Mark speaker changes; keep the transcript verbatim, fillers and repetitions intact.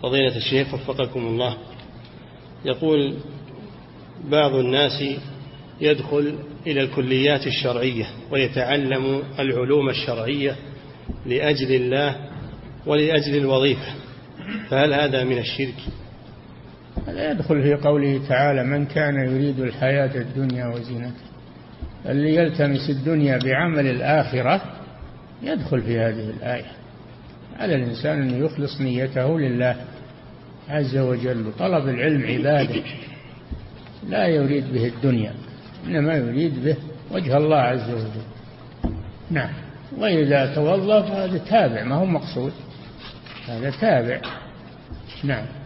Speaker 1: فضيلة الشيخ وفقكم الله، يقول بعض الناس يدخل إلى الكليات الشرعية ويتعلم العلوم الشرعية لأجل الله ولأجل الوظيفة، فهل هذا من الشرك؟
Speaker 2: هذا يدخل في قوله تعالى: من كان يريد الحياة الدنيا وزينتها. اللي يلتمس الدنيا بعمل الآخرة يدخل في هذه الآية. على الإنسان أن يخلص نيته لله عز وجل. طلب العلم عبادة، لا يريد به الدنيا، إنما يريد به وجه الله عز وجل. نعم. وإذا توظف هذا تابع، ما هو مقصود، هذا تابع. نعم.